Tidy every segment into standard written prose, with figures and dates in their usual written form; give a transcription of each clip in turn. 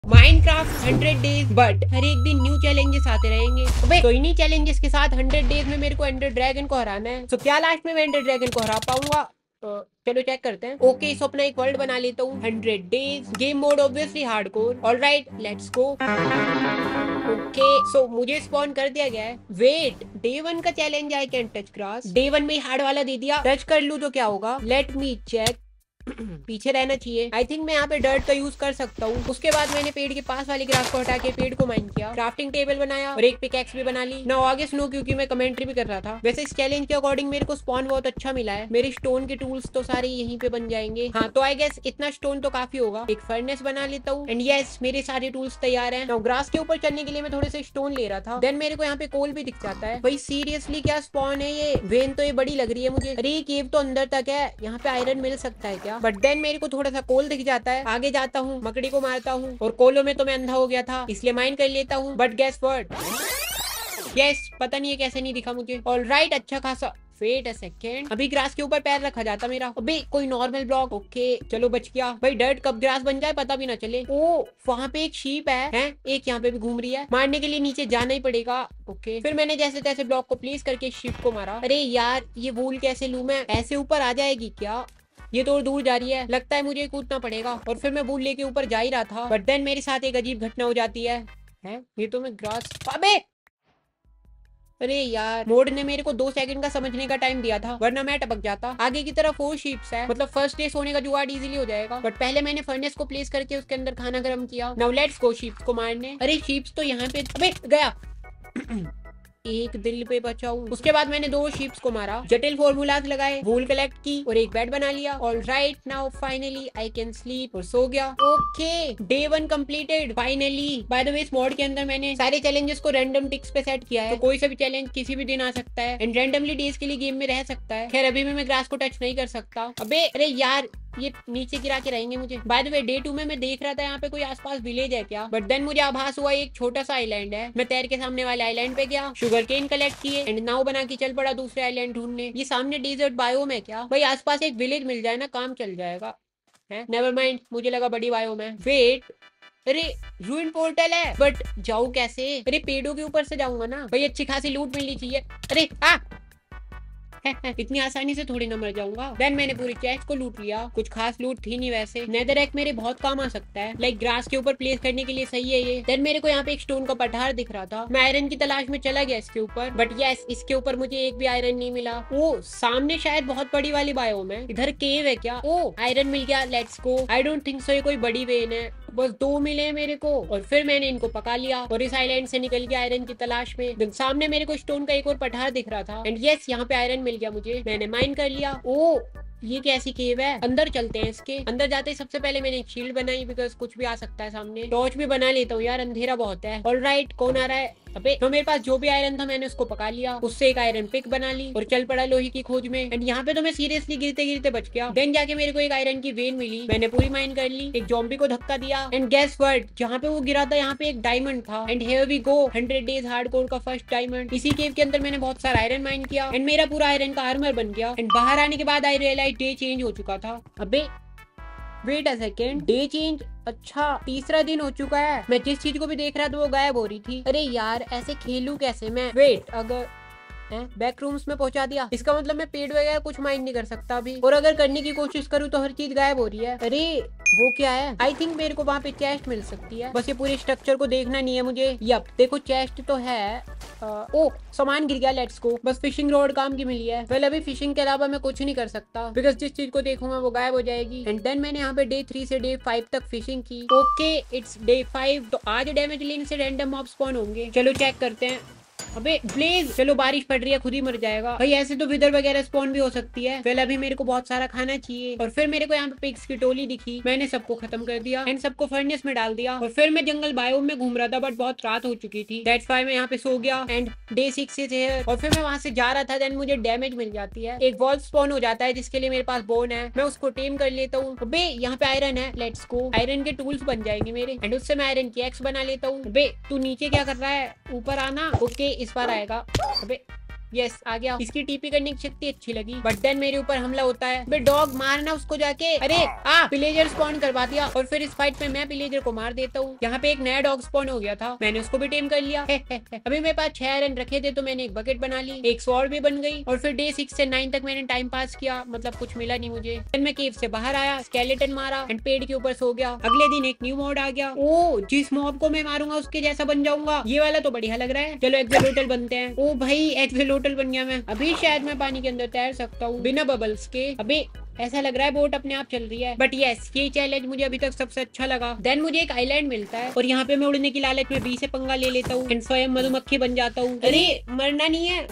Minecraft 100 days, but हर एक दिन new challenges आते रहेंगे। अबे तो इन्हीं चैलेंजेस के साथ 100 डेज में मेरे को एंडर ड्रैगन को हराना है। तो क्या लास्ट में मैं एंडर ड्रैगन को हरा पाऊंगा? चलो चेक करते हैं। ओके, सो अपना एक वर्ल्ड बना लेता हूँ। 100 days game mode, obviously hardcore. Alright, let's go. Okay, so मुझे स्पॉन कर दिया गया है। वेट, डे 1 का challenge I can touch grass. Day 1 में ही हार्ड वाला दे दिया। टच कर लूँ तो क्या होगा? Let me check. पीछे रहना चाहिए। आई थिंक मैं यहाँ पे डर्ट का यूज कर सकता हूँ। उसके बाद मैंने पेड़ के पास वाली ग्रास को हटा के पेड़ को माइन किया, क्राफ्टिंग टेबल बनाया और एक पिकैक्स भी बना ली। ना आगे स्नो, क्योंकि मैं कमेंट्री भी कर रहा था। वैसे इस चैलेंज के अकॉर्डिंग मेरे को स्पॉन बहुत अच्छा मिला है। मेरे स्टोन के टूल्स तो सारे यहीं पे बन जाएंगे। हाँ, तो आई गेस इतना स्टोन तो काफी होगा। एक फर्नेस बना लेता हूँ एंड यस, मेरे सारे टूल्स तैयार है। ग्रास के ऊपर चढ़ने के लिए मैं थोड़े से स्टोन ले रहा था। देन मेरे को यहाँ पे कोल भी दिख जाता है। भाई सीरियसली क्या स्पॉन है ये? वेन तो ये बड़ी लग रही है मुझे। अरे ये केव तो अंदर तक है, यहाँ पे आयरन मिल सकता है क्या? बट देन मेरे को थोड़ा सा कोल दिख जाता है। आगे जाता हूँ, मकड़ी को मारता हूँ और कोलों में तो मैं अंधा हो गया था, इसलिए माइन कर लेता हूँ। But gas what? यस, पता नहीं है कैसे नहीं दिखा मुझे। ऑलराइट, अच्छा खासा। वेट अ सेकेंड, अभी ग्रास के ऊपर पैर रखा जाता मेरा। अबे कोई नॉर्मल ब्लॉक। ओके चलो, बच गया। भाई डर्ट कब ग्रास बन जाए पता भी ना चले। ओ, वहाँ पे एक शीप है? एक यहाँ पे भी घूम रही है। मारने के लिए नीचे जाना ही पड़ेगा। ओके, फिर मैंने जैसे तैसे ब्लॉक को प्लेस करके शीप को मारा। अरे यार, ये वूल कैसे लूं मैं? ऐसे ऊपर आ जाएगी क्या? ये तो दूर जा रही है, लगता है मुझे कूदना पड़ेगा। और फिर मैं वूल लेके ऊपर जा ही रहा था, बट देन मेरे साथ एक अजीब घटना हो जाती है। ये तो मैं ग्रास। अबे अरे यार, मोड ने मेरे को 2 सेकंड का समझने का टाइम दिया था, वरना मैं टपक जाता। आगे की तरफ 4 शीप्स है, मतलब फर्स्ट डे सोने का जुगाड़ इजीली हो जाएगा। बट पहले मैंने फर्नेस को प्लेस करके उसके अंदर खाना गर्म किया। नाउ लेट्स गो शीप्स को मारने। अरे शीप्स तो यहाँ पे। अबे गया। एक दिल पे बचाऊं। उसके बाद मैंने 2 शीप्स को मारा, जटिल फॉर्मूलाज लगाए, वूल कलेक्ट की और एक बेड बना लिया। Alright, now finally I can sleep. और सो गया। Okay, day 1 completed finally. By the way, इस मोड के अंदर मैंने सारे चैलेंजेस को रैंडम टिक्स पे सेट किया है, तो कोई सा भी चैलेंज किसी भी दिन आ सकता है एंड रैंडमली डेज के लिए गेम में रह सकता है। खैर अभी भी मैं ग्रास को टच नहीं कर सकता। अबे अरे यार, ये नीचे गिरा के रहेंगे मुझे। बाय द वे, डे 2 में मैं देख रहा था यहाँ पे कोई आसपास विलेज है क्या, बट देन मुझे आभास हुआ एक छोटा सा आइलैंड है। मैं तैर के सामने वाले आइलैंड पे गया, शुगर केन कलेक्ट किए एंड नाव बना के चल पड़ा दूसरे आइलैंड ढूंढने। ये सामने डेजर्ट बायोम है क्या? भाई आसपास एक विलेज मिल जाए ना, काम चल जाएगा। है नेवर माइंड, मुझे लगा बड़ी बायोम है। वेट, अरे रूइन पोर्टल है, बट जाऊं कैसे? अरे पेड़ों के ऊपर से जाऊंगा ना। भाई अच्छी खासी लूट मिलनी चाहिए। अरे इतनी आसानी से थोड़ी ना मर जाऊंगा। देन मैंने पूरी चेस्ट को लूट लिया। कुछ खास लूट थी नहीं वैसे। नेदर एक मेरे बहुत काम आ सकता है, लाइक ग्रास के ऊपर प्लेस करने के लिए सही है ये। देन मेरे को यहाँ पे एक स्टोन का पठार दिख रहा था। मैं आयरन की तलाश में चला गया इसके ऊपर, बट यस, इसके ऊपर मुझे एक भी आयरन नहीं मिला। ओ, सामने शायद बहुत बड़ी वाली बायोम है। इधर केव है क्या? ओ, आयरन मिल गया, let's go. I don't think so ये कोई बड़ी वेन है। बस 2 मिले मेरे को और फिर मैंने इनको पका लिया और इस आइलैंड से निकल गया आयरन की तलाश में। सामने मेरे को स्टोन का एक और पठार दिख रहा था एंड यस, यहाँ पे आयरन मिल गया मुझे। मैंने माइन कर लिया। ओ, ये कैसी केव है? अंदर चलते हैं इसके। अंदर जाते ही सबसे पहले मैंने एक शील्ड बनाई, बिकॉज कुछ भी आ सकता है सामने। टॉर्च भी बना लेता हूँ यार, अंधेरा बहुत है। ऑलराइट, कौन आ रहा है? अबे तो मेरे पास जो भी आयरन था मैंने उसको पका लिया, उससे एक आयरन पिक बना ली और चल पड़ा लोहे की खोज में। एंड यहाँ पे तो मैं सीरियसली गिरते गिरते बच गया। देन जाके मेरे को एक आयरन की वेन मिली, मैंने पूरी माइन कर ली। एक जॉम्बी को धक्का दिया एंड गेस व्हाट, जहाँ पे वो गिरा था यहाँ पे एक डायमंड था। And here we go, 100 days hardcore का फर्स्ट डायमंड। इसी केव के अंदर मैंने बहुत सारा आयरन माइन किया एंड मेरा पूरा आयरन का आर्मर बन गया। एंड बाहर आने के बाद आई रियलाइज डे चेंज हो चुका था। अबे wait a second, day change? अच्छा, तीसरा दिन हो चुका है। मैं जिस चीज को भी देख रहा था वो गायब हो रही थी। अरे यार, ऐसे खेलूं कैसे मैं? वेट, अगर बैक रूम्स में पहुंचा दिया, इसका मतलब मैं पेड़ वगैरह कुछ माइंड नहीं कर सकता अभी। और अगर करने की कोशिश करूँ तो हर चीज गायब हो रही है। अरे वो क्या है? आई थिंक मेरे को वहाँ पे चेस्ट मिल सकती है, बस ये पूरे स्ट्रक्चर को देखना नहीं है मुझे। यप, देखो चेस्ट तो है। ओ, सामान गिर गया, लेट्स गो। बस फिशिंग रॉड काम की मिली है। वेल अभी फिशिंग के अलावा मैं कुछ नहीं कर सकता, बिकॉज जिस चीज को देखूंगा वो गायब हो जाएगी। एंड देन मैंने यहाँ पे डे 3 से डे 5 तक फिशिंग की। ओके, इट्स डे 5, तो आज डैमेज लेने से रैंडम मॉब स्पॉन होंगे। चलो चेक करते हैं। अबे ब्लेज, चलो बारिश पड़ रही है, खुद ही मर जाएगा। भाई ऐसे तो विदर वगैरह स्पॉन भी हो सकती है। वेल अभी मेरे को बहुत सारा खाना चाहिए। और फिर मेरे को यहाँ पे पिग्स की टोली दिखी, मैंने सबको खत्म कर दिया एंड सबको फर्नेस में डाल दिया। और फिर मैं जंगल बायोम में घूम रहा था, बट बहुत रात हो चुकी थी, दैट्स व्हाई मैं यहाँ पे सो गया। And day 6 is here. और फिर मैं वहां से जा रहा था, देन मुझे डैमेज मिल जाती है। एक वॉल स्पॉन हो जाता है जिसके लिए मेरे पास बोन है, मैं उसको टेम कर लेता हूँ। अबे यहाँ पे आयरन है, लेट्स गो। आयरन के टूल्स बन जाएंगे मेरे एंड उससे मैं आयरन की एक्स बना लेता हूँ। अबे तू नीचे क्या कर रहा है? ऊपर आना। ओके, इस बार आएगा। अबे यस आ गया। इसकी टीपी करने की शक्ति अच्छी लगी, बट देन मेरे ऊपर हमला होता है। बे डॉग मारना उसको जाके। अरे विलेजर स्पॉन करवा दिया और फिर इस फाइट में मैं विलेजर को मार देता हूँ। यहाँ पे एक नया डॉग स्पॉन हो गया था, मैंने उसको भी टेम कर लिया। अभी मेरे पास 6 आयरन रखे थे तो मैंने एक बकेट बना ली, एक स्वॉर्ड भी बन गई। और फिर डे 6 से 9 तक मैंने टाइम पास किया, मतलब कुछ मिला नहीं मुझे। फिर मैं केव से बाहर आया, स्केलेटन मारा एंड पेड़ के ऊपर सो गया। अगले दिन एक न्यू मॉड आ गया। ओ जिस मॉब को मैं मारूंगा उसके जैसा बन जाऊंगा। ये वाला तो बढ़िया लग रहा है। चलो एक्सेलोटल बनते हैं। ओ भाई एक्सेलोटल बन गया मैं। अभी शायद मैं पानी के अंदर तैर सकता हूँ बिना बबल्स के। अभी ऐसा लग रहा है बोट अपने आप चल रही है। बट यस ये चैलेंज मुझे अभी तक सबसे अच्छा लगा। देन मुझे एक आइलैंड मिलता है और यहाँ पे मैं उड़ने की लालच में बी से पंगा ले लेता हूँ एंड स्वयं मधुमक्खी बन जाता हूँ। अरे मरना नहीं है।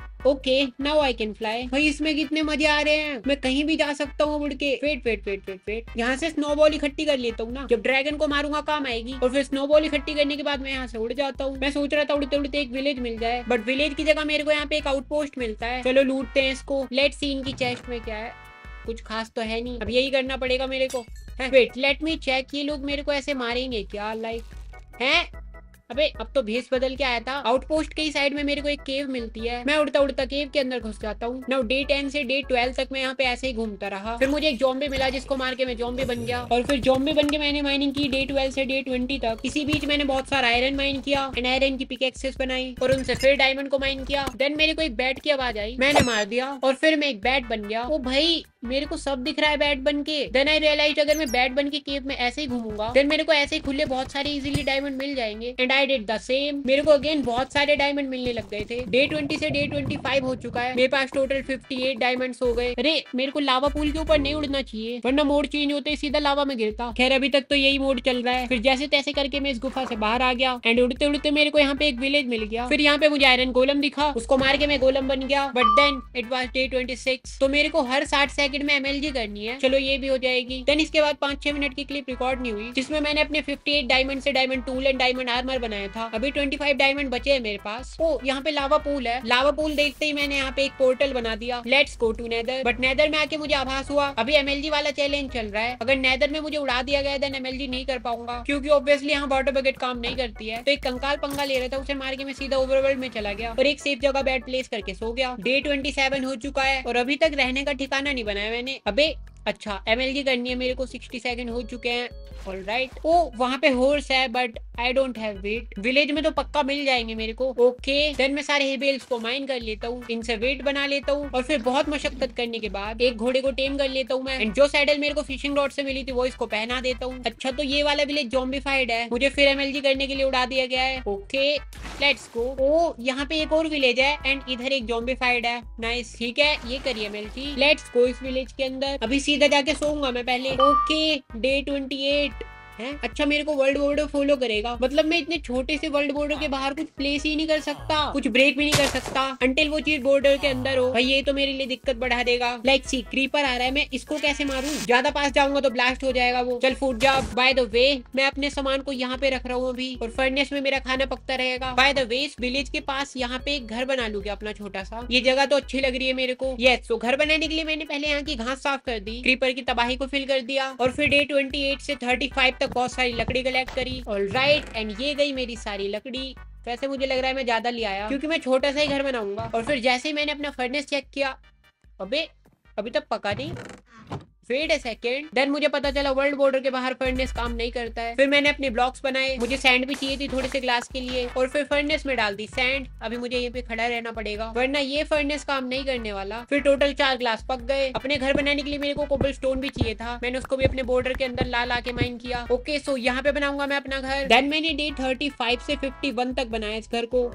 Okay now I can fly. भाई इसमें कितने मजे आ रहे हैं, मैं कहीं भी जा सकता हूँ उड़ के। Wait wait wait wait wait, यहाँ से स्नोबॉल इकट्ठी कर लेता हूँ ना, जब ड्रैगन को मारूंगा काम आएगी। और फिर स्नोबॉल इकट्ठी करने के बाद मैं यहाँ से उड़ जाता हूँ। मैं सोच रहा था उड़ते उड़ते एक विलेज मिल जाए, बट विलेज की जगह मेरे को यहाँ पे एक आउटपोस्ट मिलता है। चलो लूटते हैं इसको। लेट्स सी इनकी चेस्ट में क्या है। कुछ खास तो है नहीं, अब यही करना पड़ेगा मेरे को। वेट लेट मी चेक, ये लोग मेरे को ऐसे मारेंगे क्या? लाइक हैं? अबे अब तो भेस बदल के आया था। आउटपोस्ट के साइड में मेरे को एक केव मिलती है, मैं उड़ता उड़ता केव के अंदर घुस जाता हूँ। नाउ डे 10 से डे 12 तक मैं यहाँ पे ऐसे ही घूमता रहा। फिर मुझे एक जॉम्बी मिला जिसको मार के मैं जॉम्बी बन गया। और फिर जॉम्बी बन के मैंने माइनिंग की डे 12 से डे 20 तक। इसी बीच मैंने बहुत सारा आयरन माइन किया एंड आयरन की पिकैक्सेस बनाई और उनसे फिर डायमंड को माइन किया। देन मेरे को एक बैट की आवाज आई, मैंने मार दिया और फिर मैं एक बैट बन गया। ओ भाई मेरे को सब दिख रहा है बैट बन के। देन आई रियलाइज अगर मैं बैट बन के केव में ऐसे ही घूमूंगा देन मेरे को ऐसे ही खुले बहुत सारे इजीली डायमंड मिल जाएंगे। And I did the same. मेरे को अगेन बहुत सारे डायमंड मिलने लग गए थे। डे 20 से डे 25 हो चुका है, मेरे पास टोटल 58 डायमंड्स हो गए। अरे मेरे को लावा पूल के ऊपर नहीं उड़ना चाहिए वरना मोड चेंज होते ही सीधा लावा में गिरता। खैर अभी तक तो यही मोड चल रहा है। फिर जैसे तैसे करके मैं इस गुफा से बाहर आ गया एंड उड़ते उड़ते मेरे को यहाँ पे एक विलेज मिल गया। फिर यहाँ पे मुझे आयरन गोलम दिखा, उसको मार के मैं गोलम बन गया। But then it was day 26, तो मेरे को हर 60 सेकंड में MLG करनी है। चलो ये भी हो जाएगी। देन इसके बाद 5-6 मिनट की क्लिप रिकॉर्ड नहीं हुई जिसमें मैंने अपने 58 डायमंड से diamond tool and diamond armour बनाया था। अभी 25 डायमंड बचे हैं मेरे पास। ओ यहाँ पे लावा पूल है। लावा पूल देखते ही मैंने यहाँ पे एक पोर्टल बना दिया। Let's go to Nether. But Nether में आके मुझे आभास हुआ अभी MLG वाला चैलेंज चल रहा है, अगर नेदर में मुझे उड़ा दिया गया देन MLG नहीं कर पाऊंगा क्योंकि ऑब्वियसली यहाँ वाटर बकेट काम नहीं करती है। तो एक कंकाल पंगा ले रहा था, उसे मार के मैं सीधा ओवरवर्ल्ड में चला गया और एक सेफ जगह बेड प्लेस करके सो गया। डे 27 हो चुका है और अभी तक रहने का ठिकाना नहीं बनाया मैंने। अबे अच्छा MLG करनी है मेरे को, 60 सेकंड हो चुके हैं। ऑलराइट। ओ वहाँ पे हॉर्स है but I don't have wait. Village में तो पक्का मिल जाएंगे मेरे को। ओके देन मैं सारे हेबेल्स को माइन कर लेता हूँ, इनसे वेट बना लेता हूँ और फिर बहुत मशक्कत करने के बाद एक घोड़े को टेम कर लेता हूँ मैं। एंड जो सैडल मेरे को फिशिंग रॉड से मिली थी वो इसको पहना देता हूँ। अच्छा तो ये वाला विलेज ज़ॉम्बीफाइड है, मुझे फिर MLG करने के लिए उड़ा दिया गया है। Okay let's go. ओ यहाँ पे एक और विलेज है एंड इधर एक ज़ॉम्बीफाइड है। नाइस ठीक है ये करिए MLG। लेट्स गो इस विलेज के अंदर। अभी सीधा जाके सोऊंगा मैं पहले। ओके डे 28 है। अच्छा मेरे को वर्ल्ड बॉर्डर फॉलो करेगा, मतलब मैं इतने छोटे से वर्ल्ड बॉर्डर के बाहर कुछ प्लेस ही नहीं कर सकता, कुछ ब्रेक भी नहीं कर सकता अंटिल वो चीज बॉर्डर के अंदर हो। भाई ये तो मेरे लिए दिक्कत बढ़ा देगा। लाइक सी क्रीपर आ रहा है, मैं इसको कैसे मारूं? ज्यादा पास जाऊंगा तो ब्लास्ट हो जाएगा वो। चल फूट जा। बाय द वे मैं अपने सामान को यहाँ पे रख रहा हूँ अभी और फर्नेस में मेरा खाना पकता रहेगा। बाय द वे इस विलेज के पास यहाँ पे एक घर बना लूंगा अपना छोटा सा। ये जगह तो अच्छी लग रही है मेरे को। यस तो घर बनाने के लिए मैंने पहले यहाँ की घास साफ कर दी, क्रीपर की तबाही को फिल कर दिया और फिर डे 28 से 35 तक बहुत सारी लकड़ी कलेक्ट करी। ऑलराइट एंड ये गई मेरी सारी लकड़ी। वैसे मुझे लग रहा है मैं ज्यादा ले आया क्योंकि मैं छोटा सा ही घर बनाऊंगा। और फिर जैसे ही मैंने अपना फर्नेस चेक किया, अबे अभी तक पका नहीं। Wait a second. देन मुझे पता चला वर्ल्ड बॉर्डर के बाहर फर्नेस काम नहीं करता है। फिर मैंने अपने ब्लॉक्स बनाए, मुझे सैंड भी चाहिए थी थोड़े से ग्लास के लिए और फिर फर्नेस में डाल दी सैंड। अभी मुझे यहाँ पे खड़ा रहना पड़ेगा वरना ये फर्नेस काम नहीं करने वाला। फिर टोटल 4 ग्लास पक गए। अपने घर बनाने के लिए मेरे को कोबल स्टोन भी चाहिए था, मैंने उसको भी अपने बॉर्डर के अंदर ला के माइन किया। ओके सो यहाँ पे बनाऊंगा मैं अपना घर। देन मैंने डे 35 से 51 तक बनाया इस घर को।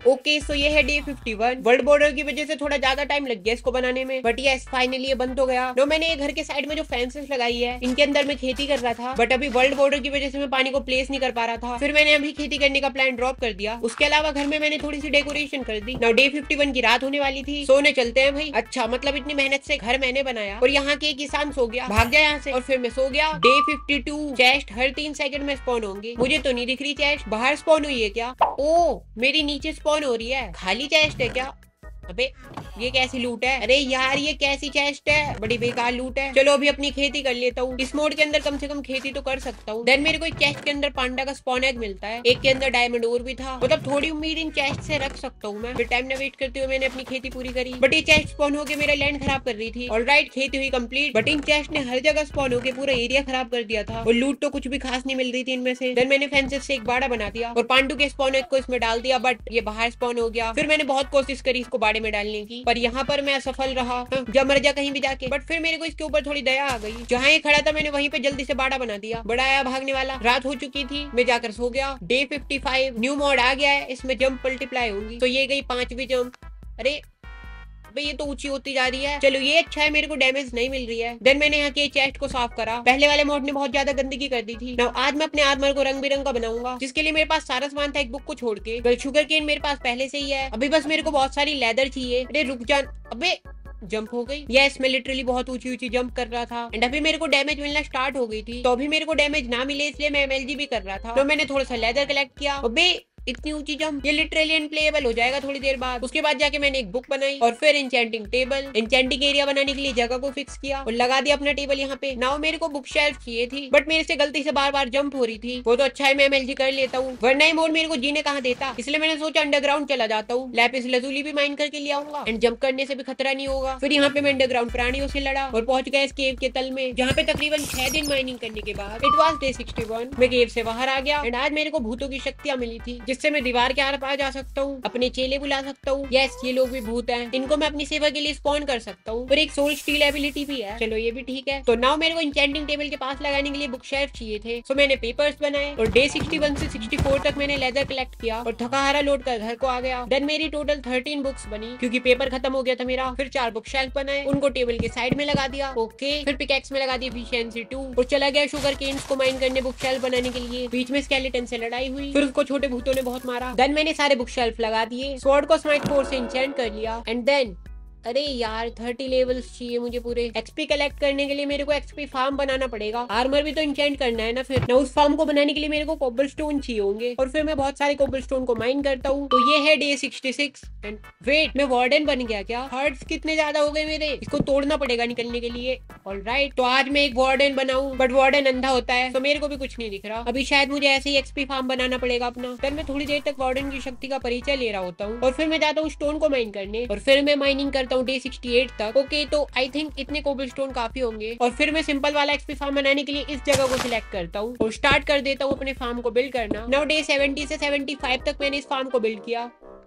ओके सो ये है डे 51। वर्ल्ड बॉर्डर की वजह से थोड़ा ज्यादा टाइम लग गया इसको बनाने में, बट यस फाइनली ये बंद हो गया। तो मैंने ये घर के साइड में जो फेंसेस लगाई है इनके अंदर मैं खेती कर रहा था, बट अभी वर्ल्ड बॉर्डर की वजह से मैं पानी को प्लेस नहीं कर पा रहा था, फिर मैंने अभी खेती करने का प्लान ड्रॉप कर दिया। उसके अलावा घर में मैंने थोड़ी सी डेकोरेशन कर दी। नाउ डे 51 की रात होने वाली थी, सोने चलते हैं भाई। अच्छा मतलब इतनी मेहनत से घर मैंने बनाया और यहाँ के किसान सो गया, भाग गया यहाँ से, और फिर मैं सो गया। डे 52 चेस्ट हर 3 सेकंड में स्पॉन होंगी। मुझे तो नहीं दिख रही चेस्ट, बाहर स्पॉन हुई है क्या? ओ मेरी नीचे स्पॉन हो रही है, खाली चेस्ट है क्या? अबे ये कैसी लूट है? अरे यार ये कैसी चेस्ट है, बड़ी बेकार लूट है। चलो अभी अपनी खेती कर लेता हूँ, इस मोड के अंदर कम से कम खेती तो कर सकता हूँ। देन मेरे को एक चेस्ट के अंदर पांडा का स्पॉन एग मिलता है, एक के अंदर डायमंड और भी था, मतलब थोड़ी उम्मीद इन चेस्ट से रख सकता हूँ मैं। फिर टाइम न वेस्ट करते हुए मैंने अपनी खेती पूरी करी, बट ये चेस्ट स्पॉन होकर मेरा लैंड खराब कर रही थी। ऑलराइट खेती हुई कंप्लीट, बट इन चेस्ट ने हर जगह स्पॉन होकर पूरा एरिया खराब कर दिया था और लूट तो कुछ भी खास नहीं मिल रही थी इनमें से। देन मैंने फेंसेस से एक बाड़ा बना दिया और पांडू के स्पॉन एग को इसमें डाल दिया, बट ये बाहर स्पॉन हो गया। फिर मैंने बहुत कोशिश करी इसको बाड़े में डालने की, पर यहाँ पर मैं असफल रहा। जब मर जा कहीं भी जाके, बट फिर मेरे को इसके ऊपर थोड़ी दया आ गई। जहाँ ये खड़ा था मैंने वहीं पे जल्दी से बाड़ा बना दिया। बड़ा आया भागने वाला, रात हो चुकी थी, मैं जाकर सो गया। डे 55 न्यू मोड आ गया है, इसमें जंप मल्टीप्लाई होंगी, तो ये गई 5वीं जंप। अरे भाई ये तो ऊंची होती जा रही है। चलो ये अच्छा है, मेरे को डैमेज नहीं मिल रही है। देन मैंने यहाँ के चेस्ट को साफ करा, पहले वाले मोड ने बहुत ज्यादा गंदगी कर दी थी। नाउ आज मैं अपने आर्मर को रंग बिरंग का बनाऊंगा, जिसके लिए मेरे पास सारा सामान था एक बुक को छोड़ के। शुगर केन मेरे पास पहले से ही है, अभी बस मेरे को बहुत सारी लेदर चाहिए। अरे रुक जा, अबे जंप हो गई। यस मैं लिटरली बहुत ऊंची ऊंची जंप कर रहा था एंड अभी मेरे को डैमेज मिलना स्टार्ट हो गई थी, तो अभी मेरे को डैमेज ना मिले इसलिए मैं एमएलजी भी कर रहा था। तो मैंने थोड़ा सा लेदर कलेक्ट किया। अबे इतनी ऊंची जंप, ये लिटरली अनप्लेएबल हो जाएगा थोड़ी देर बाद। उसके बाद जाके मैंने एक बुक बनाई और फिर एन्चेंटिंग टेबल, एन्चेंटिंग एरिया बनाने के लिए जगह को फिक्स किया और लगा दिया अपना टेबल यहाँ पे। नाउ मेरे को बुक शेल्फ चाहिए थी, बट मेरे से गलती से बार बार जंप हो रही थी। वो तो अच्छा है मैं एमएलजी कर लेता हूँ, वरना ये मोड मेरे को जीने कहाँ देता। इसलिए मैंने सोचा अंडरग्राउंड चला जाता हूँ, लैपिस लजूली भी माइन करके ले आऊंगा एंड जंप करने से भी खतरा नहीं होगा। फिर यहाँ पे मैं अंडरग्राउंड प्राणियों से लड़ा और पहुंच गया इस केव के तल में, जहाँ पे तकरीबन 6 दिन माइनिंग करने के बाद इट वॉज डे 61 मैं केव से बाहर आ गया एंड आज मेरे को भूतों की शक्तियां मिली थी, जिससे मैं दीवार के पार जा सकता हूँ, अपने चेले बुला सकता हूँ। यस ये लोग भी भूत हैं, इनको मैं अपनी सेवा के लिए स्पॉन कर सकता हूँ, और एक सोल स्टील एबिलिटी भी है। चलो ये भी ठीक है। तो नाउ मेरे को एन्चेंटिंग टेबल के पास लगाने के लिए बुक शेल्फ चाहिए थे, सो मैंने पेपर्स बनाए और डे 61 से 64 तक मैंने लेदर कलेक्ट किया और थकाहारा लौट कर घर को आ गया। देन मेरी टोटल 13 बुक्स बनी क्योंकि पेपर खत्म हो गया था मेरा। फिर 4 बुक शेल्फ बनाए, उनको टेबल के साइड में लगा दिया। ओके फिर पिकैक्स में लगा दी एफिशिएंसी 2 और चला गया शुगर केन्स को माइन करने बुक शेल्फ बनाने के लिए। बीच में स्केलेटन से लड़ाई हुई, फिर उसको छोटे भूतों ने बहुत मारा। देन मैंने सारे बुक शेल्फ लगा दिए, स्वॉर्ड को स्माइट 4 से एन्चेंट कर लिया एंड देन अरे यार 30 लेवल्स चाहिए मुझे पूरे। एक्सपी कलेक्ट करने के लिए मेरे को एक्सपी फार्म बनाना पड़ेगा, आर्मर भी तो इंचेंट करना है ना। फिर ना उस फार्म को बनाने के लिए मेरे को कोबलस्टोन चाहिए होंगे और फिर मैं बहुत सारे कोबलस्टोन को माइन करता हूँ। तो ये है डे 66 एंड वेट मैं वार्डन बन गया क्या? हार्ट्स कितने ज्यादा हो गए मेरे, इसको तोड़ना पड़ेगा निकलने के लिए। ऑलराइट तो आज मैं एक वार्डन बनाऊं, बट वार्डन अंधा होता है तो मेरे को भी कुछ नहीं दिख रहा। अभी शायद मुझे ऐसे ही एक्सपी फार्म बनाना पड़ेगा अपना। फिर मैं थोड़ी देर तक वार्डन की शक्ति का परिचय ले रहा होता हूँ और फिर मैं जाता हूँ स्टोन को माइन करने और फिर मैं माइनिंग करता हूँ डे 68 तक। ओके तो आई थिंक इतने कोबलस्टोन काफी होंगे और फिर मैं सिंपल वाला एक्सपी फार्म बनाने के लिए इस जगह को सिलेक्ट करता हूँ और स्टार्ट कर देता हूँ अपने फार्म को बिल्ड करना। नाउ डे 70 से 75 तक मैंने इस फार्म को बिल्ड किया।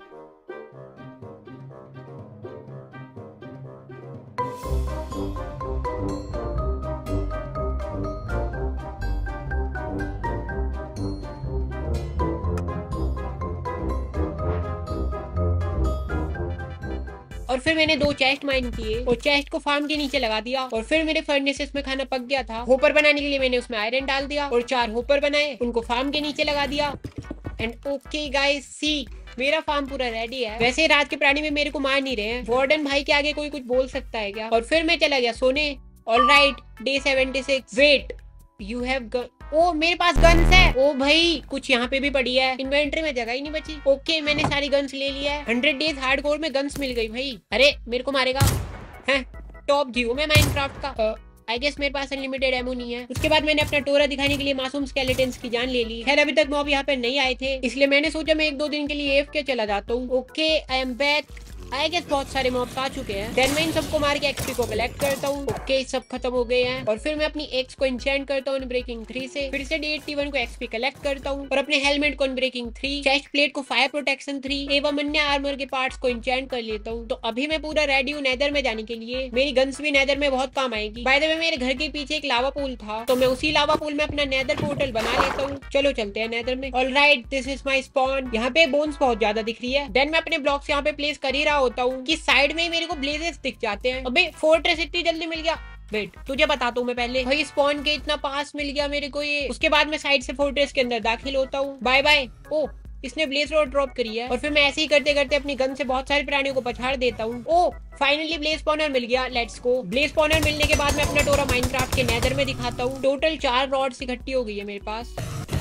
और फिर मैंने 2 चेस्ट माइन किए और चेस्ट को फार्म के नीचे लगा दिया और फिर मेरे फर्नेसेस में खाना पक गया था। होपर बनाने के लिए मैंने उसमें आयरन डाल दिया और 4 होपर बनाए, उनको फार्म के नीचे लगा दिया एंड ओके गाइस सी मेरा फार्म पूरा रेडी है। वैसे रात के प्राणी में मेरे को मार नहीं रहे हैं, वार्डन भाई के आगे कोई कुछ बोल सकता है क्या? और फिर मैं चला गया सोने। Alright day 76 wait you have gun. ओ मेरे पास गन्स है। ओ भाई कुछ यहाँ पे भी पड़ी है, इन्वेंटरी में जगह ही नहीं बची। ओके मैंने सारी गन्स ले लिया है। 100 डेज हार्डकोर में गन्स मिल गई भाई। अरे मेरे को मारेगा है, टॉप जी हूँ मैं माइनक्राफ्ट का। आई गेस मेरे पास अनलिमिटेड एमो नहीं है। उसके बाद मैंने अपना टोरा दिखाने के लिए मासूम स्केलेटन्स की जान ले ली। खैर अभी तक मॉब यहाँ पे नहीं आए थे, इसलिए मैंने सोचा मैं 1-2 दिन के लिए AFK चला जाता हूँ। Okay I am back I guess बहुत सारे मॉब्स आ चुके हैं। देन मैं इन सबको मार के एक्सपी को कलेक्ट करता हूँ। ओके सब खत्म हो गए हैं और फिर मैं अपनी एक्स को इंचेंट करता हूँ ब्रेकिंग 3 से। फिर से D81 को एक्सपी कलेक्ट करता हूँ और अपने हेलमेट को ब्रेकिंग 3, चेस्ट प्लेट को फायर प्रोटेक्शन 3 एवं अन्य आर्मर के पार्ट्स को इंचेंट कर लेता हूँ। तो अभी मैं पूरा रेडी हूँ नेदर में जाने के लिए। मेरी गन्स भी नेदर में बहुत काम आएगी। बाय द वे मेरे घर के पीछे एक लावा पूल था, तो मैं उसी लावा पूल में अपना नेदर पोर्टल बना लेता हूँ। चलो चलते हैं नेदर में। Alright, this is my spawn. यहाँ पे बोन्स बहुत ज्यादा दिख रही है। देन मैं अपने ब्लॉक्स यहाँ पे प्लेस कर ही रहा होता हूँ कि साइड में मेरे को ब्लेजेस दिख जाते हैं। अबे फोर्ट्रेस इतनी जल्दी मिल गया। वेट, तुझे बताता हूँ मैं पहले। भाई स्पॉन के इतना पास मिल गया मेरे को ये। उसके बाद मैं साइड से फोर्ट्रेस के अंदर दाखिल होता हूँ। Bye bye. ओ इसने ब्लेज रोड ड्रॉप करी है और फिर मैं ऐसे ही करते करते अपनी गन से बहुत सारे प्राणियों को पछाड़ देता हूँ। ओ फाइनली ब्लेज स्पॉनर मिल गया। Let's go. ब्लेज स्पॉनर मिलने के बाद मैं अपना टोरा माइनक्राफ्ट के नेदर में दिखाता हूँ। टोटल 4 रॉड्स इकट्ठी हो गई है मेरे पास।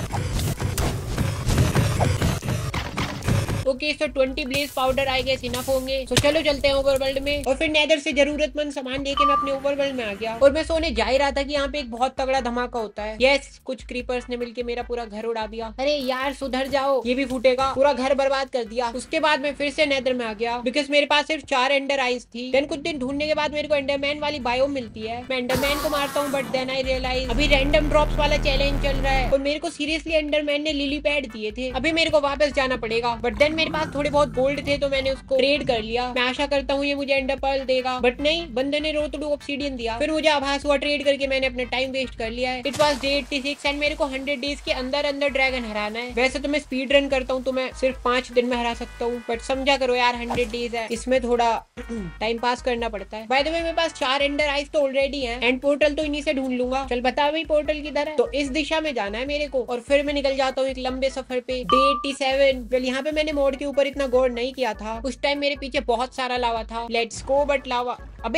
Okay so 20 blaze powder I guess enough होंगे। तो चलो चलते हैं ओवरवर्ल्ड में। और फिर नेदर से जरूरतमंद सामान लेके मैं अपने ओवरवर्ल्ड में आ गया और मैं सोने जा ही रहा था कि यहाँ पे एक बहुत तगड़ा धमाका होता है। यस, कुछ क्रीपर्स ने मिलके मेरा पूरा घर उड़ा दिया। अरे यार सुधर जाओ, ये भी फूटेगा। पूरा घर बर्बाद कर दिया। उसके बाद मैं फिर से नेदर में आ गया बिकॉज मेरे पास सिर्फ 4 एंडर आइज थी। देन कुछ दिन ढूंढने के बाद मेरे को एंडरमैन वाली बायो मिलती है। मैं एंडरमैन को मारता हूँ बट देन आई रियलाइज अभी रैंडम ड्रॉप्स वाला चैलेंज चल रहा है और मेरे को सीरियसली एंडरमैन ने लिली पैड दिए थे। अभी मेरे को वापस जाना पड़ेगा बट देन मेरे पास थोड़े बहुत गोल्ड थे तो मैंने उसको ट्रेड कर लिया। मैं आशा करता हूँ ये मुझे एंडर पर्ल देगा बट नहीं, बंदे ने रोतड़ू ऑब्सीडियन दिया। फिर मुझे आभास हुआ ट्रेड करके मैंने अपना टाइम वेस्ट कर लिया है। इट वाज डे 86 एंड मेरे को 100 डेज के अंदर अंदर ड्रैगन हराना है। वैसे तो मैं स्पीड रन करता हूँ तो मैं सिर्फ 5 दिन में हरा सकता हूँ बट समझा करो यार 100 डेज है, इसमें थोड़ा टाइम पास करना पड़ता है। बाय द वे मेरे पास 4 एंडर आइज तो ऑलरेडी है एंड पोर्टल तो इन्हीं से ढूंढ लूंगा। चल बता भाई पोर्टल किधर है। तो इस दिशा में जाना है मेरे को और फिर मैं निकल जाता हूँ एक लंबे सफर पे। डे 87। वेल यहाँ पे मैंने मोड के ऊपर इतना गौर नहीं किया था। उस टाइम मेरे पीछे बहुत सारा लावा था। Let's go. बट लावा, अबे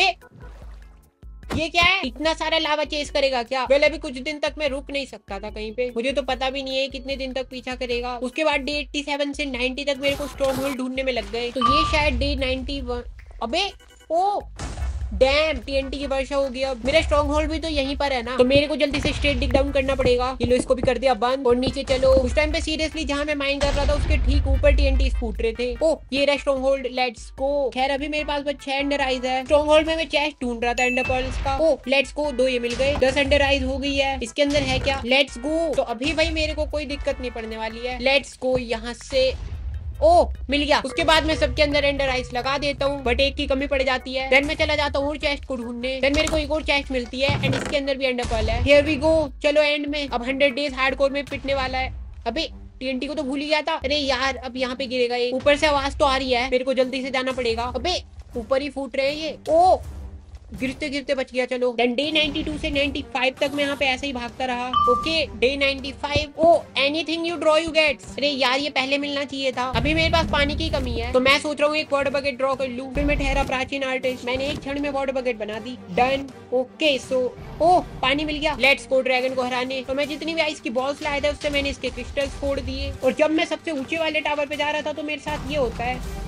ये क्या है? इतना सारा लावा चेस करेगा क्या? वेल अभी कुछ दिन तक मैं रुक नहीं सकता था कहीं पे। मुझे तो पता भी नहीं है कितने दिन तक पीछा करेगा। उसके बाद डे 87 से 90 तक मेरे को स्ट्रॉन्ग होल्ड ढूंढने में लग गए। तो ये शायद डे 91। अबे ओ डैम, TNT की वर्षा हो गया। मेरा स्ट्रॉन्ग होल्ड भी तो यहीं पर है ना, तो मेरे को जल्दी से स्ट्रेट डिग डाउन करना पड़ेगा। ये लो इसको भी कर दिया बंद और नीचे चलो। उस टाइम पे सीरियसली जहां मैं माइन कर रहा था उसके ठीक ऊपर TNT फूट रहे थे। ओ ये रहा स्ट्रॉन्ग होल्ड। Let's go. खैर अभी मेरे पास बस 6 एंडर आइज है। स्ट्रॉन्ग होल्ड में मैं चेस्ट ढूंढ रहा था एंडर पर्ल्स का। ओ लेट्स गो, 2 ये मिल गए। 10 एंडर आइज हो गई है। इसके अंदर है क्या? Let's go. तो अभी भाई मेरे को कोई दिक्कत नहीं पड़ने वाली है। Let's go. यहाँ से ओ मिल गया। उसके बाद मैं सबके अंदर एंडर आइस लगा देता हूँ बट एक की कमी पड़ जाती है। देन मैं चला जाता हूँ चेस्ट को ढूंढने। देन मेरे को एक और चेस्ट मिलती है एंड इसके अंदर भी एंडर पर्ल है। Here we go. चलो एंड में अब 100 डेज हार्डकोर में पिटने वाला है। अबे TNT को तो भूल ही गया था। अरे यार अब यहाँ पे गिरेगा ये। ऊपर से आवाज तो आ रही है, मेरे को जल्दी से जाना पड़ेगा। अबे ऊपर ही फूट रहे हैं ये। ओ गिरते गिरते बच गया। चलो देन डे 92 से 95 तक मैं यहाँ पे ऐसे ही भागता रहा। Okay day 95। Oh anything you draw you gets. अरे यार ये पहले मिलना चाहिए था। अभी मेरे पास पानी की कमी है तो मैं सोच रहा हूँ एक वाटर बकेट ड्रॉ कर लूँ। फिर मैं ठहरा प्राचीन आर्टिस्ट। मैंने एक क्षण में वाटर बकेट बना दी। डन। ओके सो ओ पानी मिल गया। लेट्स गो ड्रैगन को हराने। तो मैं जितनी भी आइस की बॉल्स लाया था उससे मैंने इसके क्रिस्टल्स फोड़ दिए और जब मैं सबसे ऊंचे वाले टावर पे जा रहा था तो मेरे साथ ये होता है।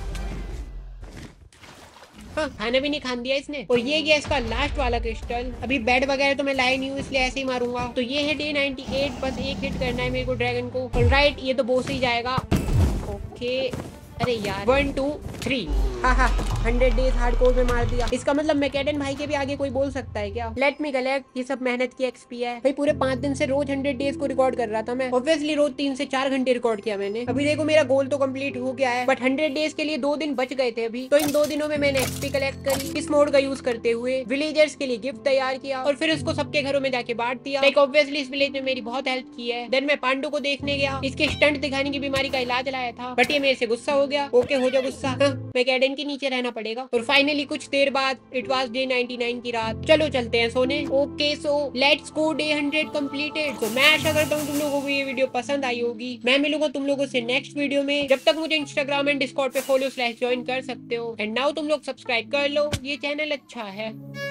हाँ, खाना भी नहीं खान दिया इसने। और ये गया इसका लास्ट वाला क्रिस्टल। अभी बेड वगैरह तो मैं लाया नहीं हूँ इसलिए ऐसे ही मारूंगा। तो ये है डे 98। बस एक हिट करना है मेरे को ड्रैगन को। ऑलराइट ये तो बोस ही जाएगा। ओके अरे यार 1 2 3। हाँ 100 डेज हार्डकोर में मार दिया। इसका मतलब मैकेडन भाई के भी आगे कोई बोल सकता है क्या? Let me collect. ये सब मेहनत की XP है भाई। पूरे 5 दिन से रोज 100 डेज को रिकॉर्ड कर रहा था मैं। ऑब्वियसली रोज 3 से 4 घंटे रिकॉर्ड किया मैंने। अभी देखो मेरा गोल तो कंप्लीट हो गया है बट 100 डेज के लिए 2 दिन बच गए थे अभी। तो इन 2 दिनों में मैंने XP कलेक्ट करी इस मोड का यूज करते हुए। विलेजर्स के लिए गिफ्ट तैयार किया और फिर उसको सबके घरों में जाके बांट दिया। लाइक ऑब्वियसली इस विलेज ने मेरी बहुत हेल्प की है। देन मैं पांडु को देखने गया। इसके स्टंट दिखाने की बीमारी का इलाज लाया था बट ये मेरे से गुस्सा हो गया। ओके हो जा गुस्सा। मैकेडन के नीचे रहना पड़ेगा। और फाइनली कुछ देर बाद इट वाज डे 99 की रात। चलो चलते हैं सोने। Okay so let's go. Day 100 completed. तो मैं आशा करता हूँ तुम लोगों को ये वीडियो पसंद आई होगी। मैं मिलूंगा तुम लोगों से नेक्स्ट वीडियो में। जब तक मुझे इंस्टाग्राम एंड डिस्कॉर्ड पे फॉलो/ज्वाइन कर सकते हो। एंड नाउ तुम लोग सब्सक्राइब कर लो, ये चैनल अच्छा है।